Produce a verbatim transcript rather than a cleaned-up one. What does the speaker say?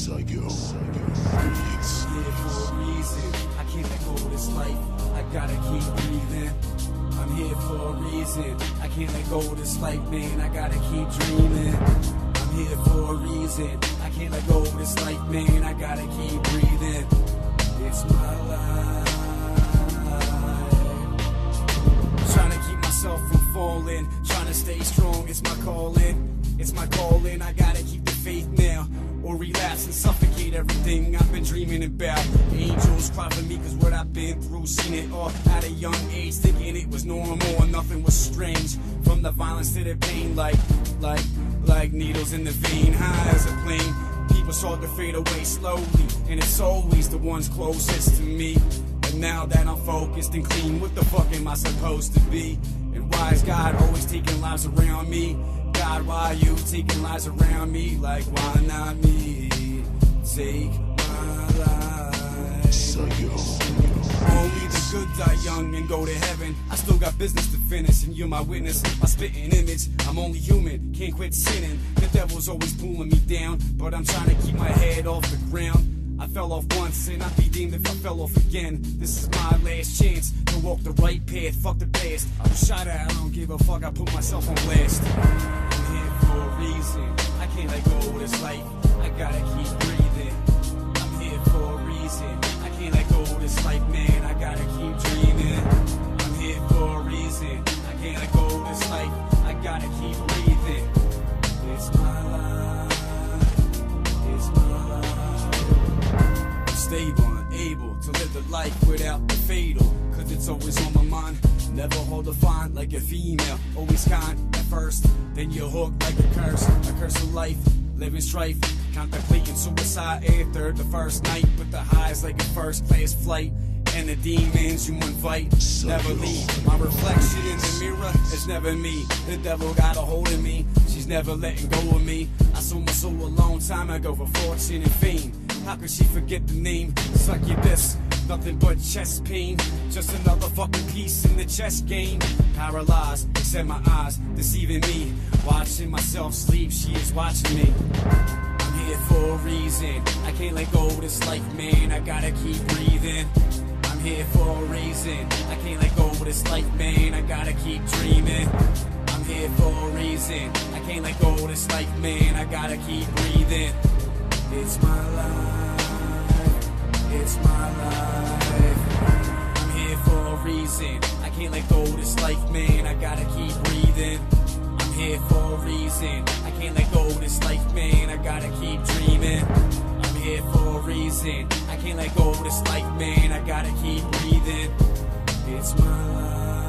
Psycho. I'm here for a reason. I can't let go of this life. I gotta keep breathing. I'm here for a reason. I can't let go of this life, man. I gotta keep dreaming. I'm here for a reason. I can't let go of this life, man. I gotta keep breathing. It's my life. Trying to keep myself from falling. Trying to stay strong. It's my calling. It's my calling. I gotta keep the faith now, or relapse and suffocate everything I've been dreaming about. Angels cry for me cause what I've been through, seen it all at a young age, thinking it was normal and nothing was strange. From the violence to the pain, like, like, like needles in the vein, high as a plane. People start to fade away slowly, and it's always the ones closest to me. And now that I'm focused and clean, what the fuck am I supposed to be? And why is God always taking lives around me? God, why are you taking lives around me? Like, why not me? Take my life. Psycho. Only the good die young and go to heaven. I still got business to finish, and you're my witness. My spitting image, I'm only human, can't quit sinning. The devil's always pulling me down, but I'm trying to keep my head off the ground. I fell off once, and I'd be damned if I fell off again. This is my last chance to walk the right path, fuck the past. I was shot at, I don't give a fuck, I put myself on blast. I'm here for a reason, I can't let go of this life, I gotta keep breathing. I'm here for a reason, I can't let go of this life, man, I gotta keep dreaming. I'm here for a reason, I can't let go of this life, I gotta keep breathing. It's my life, it's my life. Stable and able to live the life without the fatal, cause it's always on my mind. Never hold a fine like a female, always kind at first, then you're hooked like a curse. A curse of life, living strife, contemplating suicide after the first night. With the highs like a first class flight, and the demons you invite never leave. My reflection in the mirror is never me. The devil got a hold of me, she's never letting go of me. I sold my soul a long time ago for fortune and fame. How could she forget the name? Succubus, nothing but chest pain. Just another fucking piece in the chess game. Paralyzed, except my eyes deceiving me. Watching myself sleep, she is watching me. I'm here for a reason, I can't let go of this life, man, I gotta keep breathing. I'm here for a reason, I can't let go of this life, man, I gotta keep dreaming. I'm here for a reason, I can't let go of this life, man, I gotta keep breathing. It's my life, it's my life. I'm here for a reason, I can't let go of this life, man, I gotta keep breathing. I'm here for a reason, I can't let go of this life, man, I gotta keep dreaming. I'm here for a reason, I can't let go of this life, man, I gotta keep breathing. It's my life.